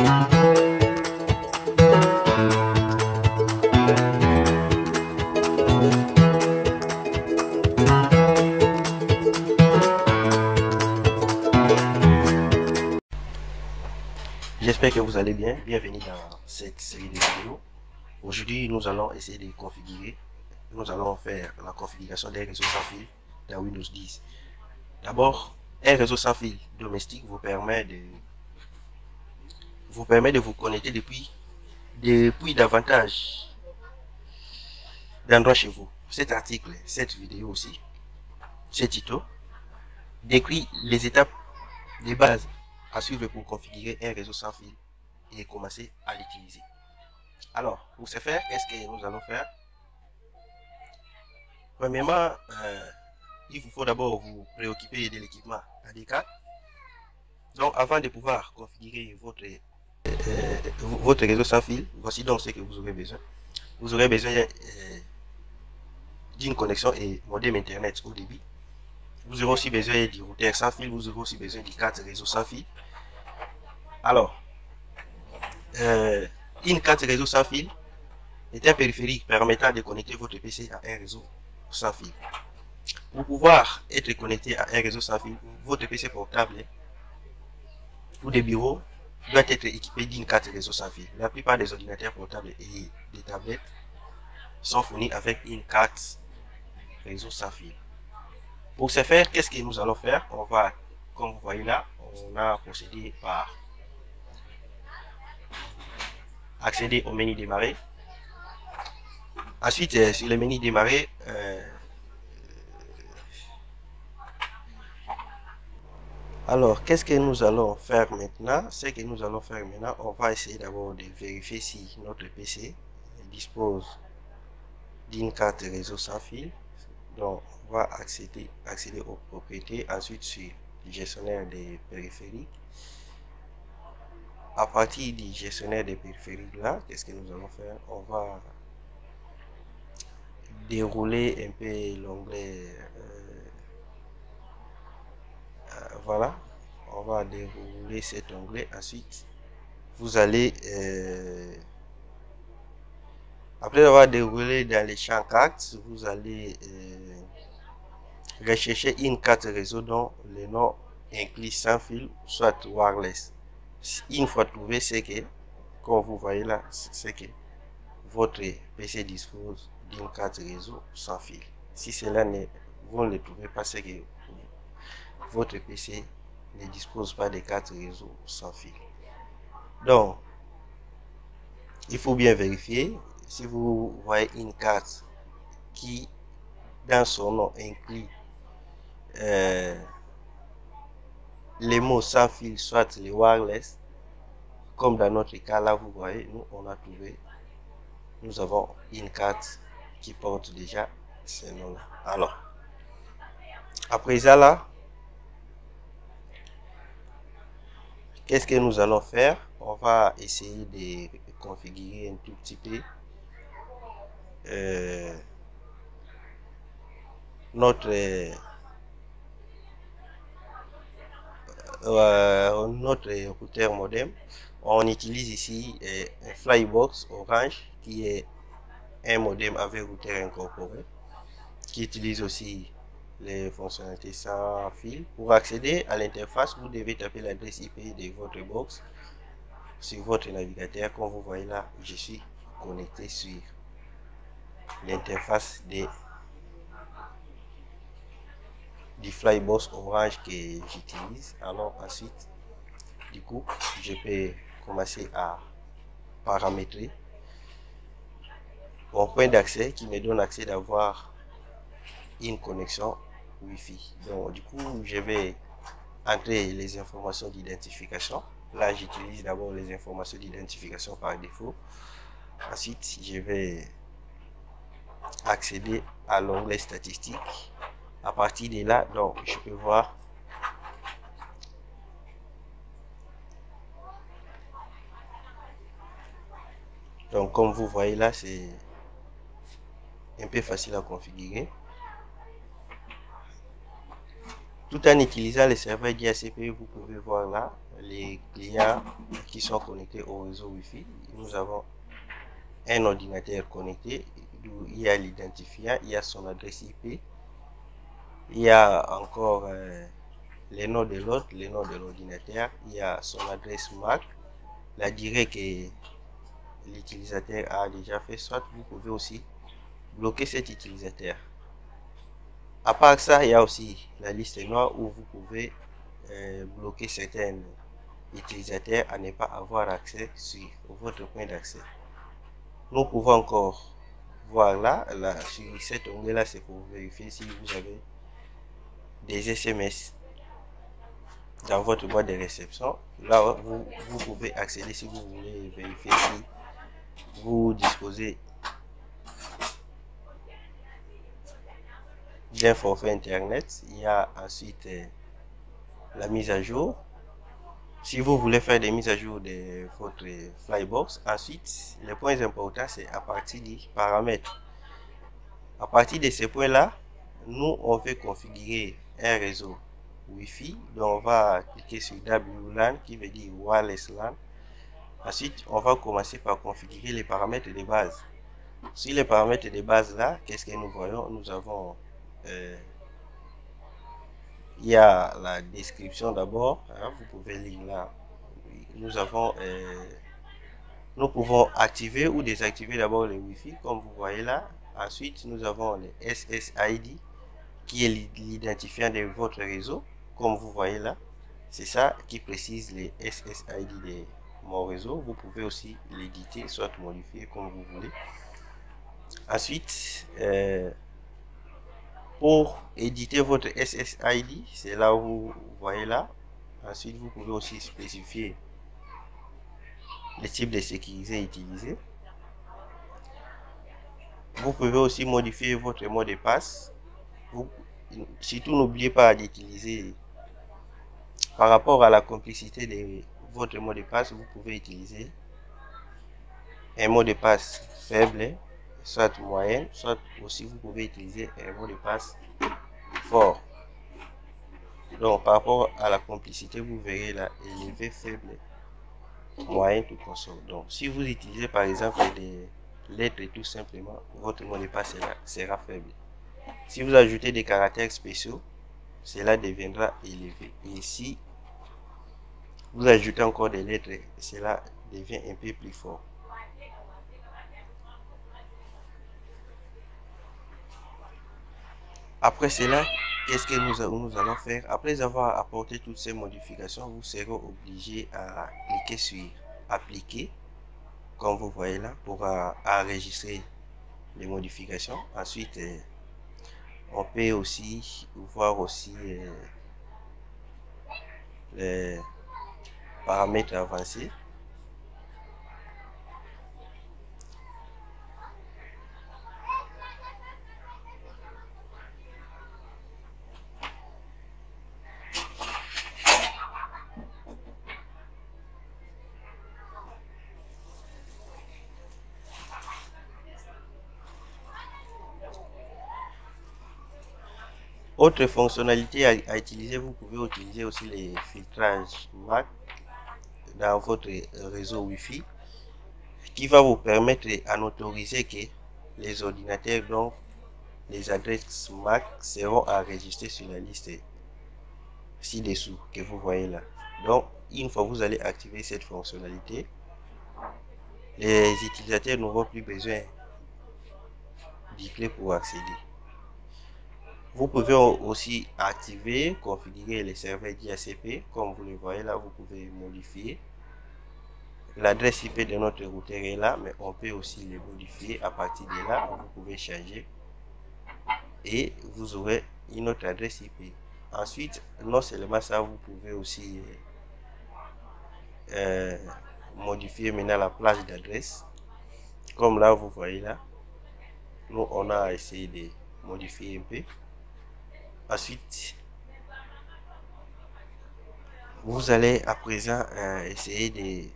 J'espère que vous allez bien. Bienvenue dans cette série de vidéos. Aujourd'hui, nous allons essayer de configurer. Nous allons faire la configuration des réseaux sans fil dans Windows 10. D'abord, un réseau sans fil domestique vous permet de vous connecter depuis davantage d'endroits chez vous. Cet article, cette vidéo aussi, ce tuto décrit les étapes de base à suivre pour configurer un réseau sans fil et commencer à l'utiliser. Alors, pour ce faire, qu'est-ce que nous allons faire? Premièrement, il vous faut d'abord vous préoccuper de l'équipement AD4. Donc, avant de pouvoir configurer votre réseau sans fil, voici donc ce que vous aurez besoin. Vous aurez besoin d'une connexion et modem internet au débit. Vous aurez aussi besoin du routeur sans fil. Vous aurez aussi besoin d'une carte réseau sans fil. Alors, une carte réseau sans fil est un périphérique permettant de connecter votre PC à un réseau sans fil. Pour pouvoir être connecté à un réseau sans fil, votre PC portable ou des bureaux doit être équipé d'une carte réseau sans fil. La plupart des ordinateurs portables et des tablettes sont fournis avec une carte réseau sans fil. Pour ce faire, qu'est-ce que nous allons faire? On va, comme vous voyez là, on a procédé par accéder au menu démarrer. Ensuite, sur le menu démarrer, alors, qu'est-ce que nous allons faire maintenant? Ce que nous allons faire maintenant, on va essayer d'abord de vérifier si notre PC dispose d'une carte réseau sans fil. Donc, on va accéder aux propriétés, ensuite sur le gestionnaire des périphériques. À partir du gestionnaire des périphériques là, qu'est-ce que nous allons faire? On va dérouler un peu l'onglet. Voilà, on va dérouler cet onglet. Ensuite, vous allez après avoir déroulé dans les champs cartes, vous allez rechercher une carte réseau dont le nom inclut sans fil, soit wireless. Une fois trouvé, c'est que, comme vous voyez là, c'est que votre PC dispose d'une carte réseau sans fil. Si cela vous ne le trouvez pas, c'est que votre PC ne dispose pas de carte réseau sans fil. Donc, il faut bien vérifier. Si vous voyez une carte qui, dans son nom, inclut les mots sans fil, soit les wireless, comme dans notre cas là, vous voyez, nous on a trouvé, nous avons une carte qui porte déjà ces noms-là. Alors, après ça là, qu'est-ce que nous allons faire? On va essayer de configurer un tout petit peu notre routeur modem. On utilise ici un Flybox Orange qui est un modem avec routeur incorporé, qui utilise aussi les fonctionnalités sans fil. Pour accéder à l'interface, vous devez taper l'adresse IP de votre box sur votre navigateur. Comme vous voyez là, je suis connecté sur l'interface du Flybox Orange que j'utilise. Alors ensuite, du coup, je peux commencer à paramétrer mon point d'accès qui me donne accès d'avoir une connexion Wi-Fi. Donc du coup, je vais entrer les informations d'identification. Là, j'utilise d'abord les informations d'identification par défaut. Ensuite, je vais accéder à l'onglet statistique. À partir de là, donc je peux voir donc comme vous voyez là, c'est un peu facile à configurer. Tout en utilisant les serveurs DHCP, vous pouvez voir là, les clients qui sont connectés au réseau Wi-Fi. Nous avons un ordinateur connecté où il y a l'identifiant, il y a son adresse IP, il y a encore les noms de l'autre, les noms de l'ordinateur, il y a son adresse MAC, la durée que l'utilisateur a déjà fait, soit vous pouvez aussi bloquer cet utilisateur. À part ça, il y a aussi la liste noire où vous pouvez bloquer certains utilisateurs à ne pas avoir accès sur votre point d'accès. Nous pouvons encore voir là sur cet onglet là, c'est pour vérifier si vous avez des SMS dans votre boîte de réception. Là, vous pouvez accéder si vous voulez vérifier si vous disposez d'un forfait internet. Il y a ensuite la mise à jour. Si vous voulez faire des mises à jour de votre Flybox, ensuite, les points importants, c'est à partir des paramètres. À partir de ces points-là, nous, on veut configurer un réseau Wi-Fi. Donc, on va cliquer sur WLAN, qui veut dire Wireless LAN. Ensuite, on va commencer par configurer les paramètres de base. Sur les paramètres de base là, qu'est-ce que nous voyons? Nous avons, il y a la description d'abord, hein, vous pouvez lire là. Nous avons, nous pouvons activer ou désactiver d'abord les Wi-Fi, comme vous voyez là. Ensuite, nous avons les SSID, qui est l'identifiant de votre réseau, comme vous voyez là. C'est ça qui précise les SSID de mon réseau. Vous pouvez aussi l'éditer, soit modifier comme vous voulez. Ensuite, pour éditer votre SSID, c'est là où vous voyez là. Ensuite, vous pouvez aussi spécifier le type de sécurité utilisé. Vous pouvez aussi modifier votre mot de passe. Surtout, n'oubliez pas d'utiliser, par rapport à la complicité de votre mot de passe, vous pouvez utiliser un mot de passe faible, soit moyen, soit aussi vous pouvez utiliser un mot de passe fort. Donc, par rapport à la complicité, vous verrez là, élevé, faible, moyen, tout consort. Donc, si vous utilisez par exemple des lettres, tout simplement, votre mot de passe sera faible. Si vous ajoutez des caractères spéciaux, cela deviendra élevé. Et si vous ajoutez encore des lettres, cela devient un peu plus fort. Après cela, qu'est-ce que nous allons faire? Après avoir apporté toutes ces modifications, vous serez obligé à cliquer sur appliquer, comme vous voyez là, pour enregistrer les modifications. Ensuite, on peut aussi voir aussi les paramètres avancés. Autre fonctionnalité à utiliser, vous pouvez utiliser aussi les filtrages MAC dans votre réseau Wi-Fi, qui va vous permettre à autoriser que les ordinateurs dont les adresses MAC seront enregistrées sur la liste ci-dessous que vous voyez là. Donc, une fois que vous allez activer cette fonctionnalité, les utilisateurs n'auront plus besoin d'y cliquer pour accéder. Vous pouvez aussi activer, configurer les serveurs DHCP. Comme vous le voyez là, vous pouvez modifier. L'adresse IP de notre routeur est là, mais on peut aussi les modifier. À partir de là, vous pouvez changer et vous aurez une autre adresse IP. Ensuite, non seulement ça, vous pouvez aussi modifier maintenant la plage d'adresse. Comme là, vous voyez là, nous, on a essayé de modifier un peu. Ensuite, vous allez à présent essayer de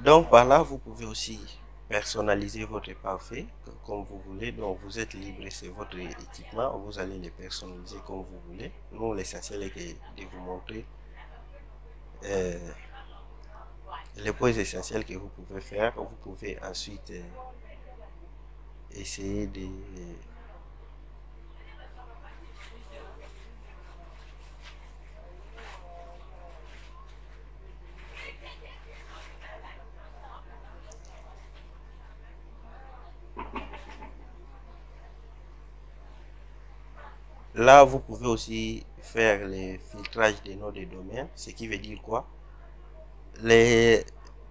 Donc par là, vous pouvez aussi personnaliser votre parfait comme vous voulez. Donc vous êtes libre, c'est votre équipement, vous allez les personnaliser comme vous voulez. Nous, l'essentiel est de vous montrer les points essentiels que vous pouvez faire. Vous pouvez ensuite essayer de là, vous pouvez aussi faire les filtrages des noms de domaine, ce qui veut dire quoi? Les,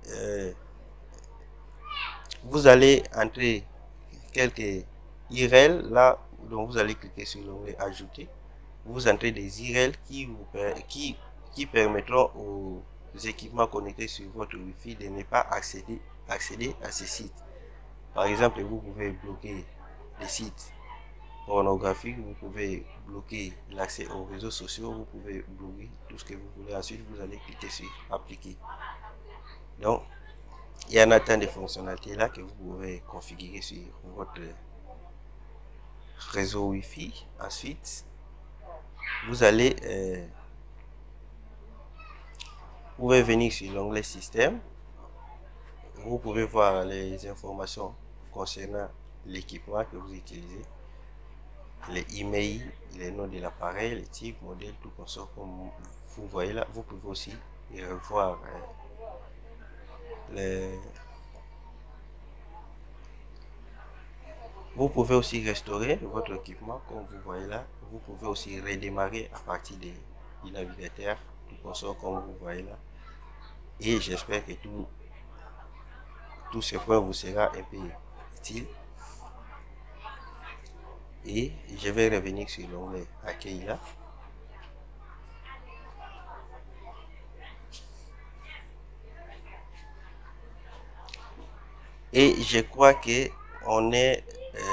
vous allez entrer quelques URL là, donc vous allez cliquer sur l'onglet ajouter. Vous entrez des URL qui permettront aux équipements connectés sur votre Wi-Fi de ne pas accéder à ces sites. Par exemple, vous pouvez bloquer les sites pornographiques, vous pouvez bloquer l'accès aux réseaux sociaux, vous pouvez bloquer tout ce que vous voulez. Ensuite, vous allez cliquer sur appliquer. Donc, il y en a tant de fonctionnalités là que vous pouvez configurer sur votre réseau Wi-Fi. Ensuite, vous allez vous pouvez venir sur l'onglet système. Vous pouvez voir les informations concernant l'équipement que vous utilisez, les emails, les noms de l'appareil, les types, modèles, tout consort comme vous voyez là. Vous pouvez aussi revoir les... Vous pouvez aussi restaurer votre équipement comme vous voyez là. Vous pouvez aussi redémarrer à partir du navigateur, tout consort comme vous voyez là. Et j'espère que tout ce point vous sera un peu utile. Et je vais revenir sur l'onglet accueil là. Et je crois que on est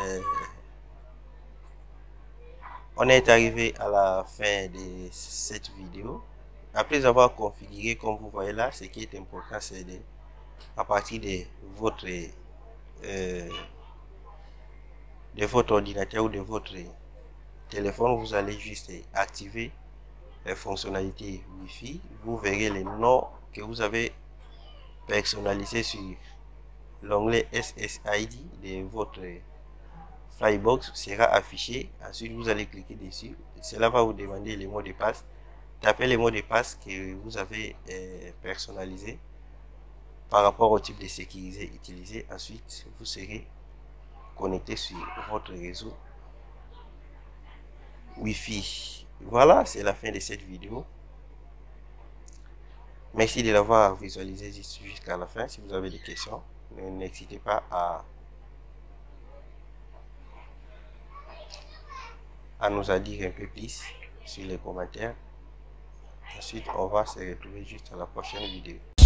arrivé à la fin de cette vidéo. Après avoir configuré comme vous voyez là, ce qui est important c'est à partir de votre ordinateur ou de votre téléphone, vous allez juste activer les fonctionnalités Wi-Fi. Vous verrez les noms que vous avez personnalisés sur l'onglet SSID de votre Firebox sera affiché. Ensuite, vous allez cliquer dessus. Cela va vous demander les mots de passe. Tapez les mots de passe que vous avez personnalisés par rapport au type de sécurité utilisé. Ensuite, vous serez connecté sur votre réseau Wi-Fi. Voilà, c'est la fin de cette vidéo. Merci de l'avoir visualisé jusqu'à la fin. Si vous avez des questions, n'hésitez pas à nous en dire un peu plus sur les commentaires. Ensuite, on va se retrouver juste à la prochaine vidéo.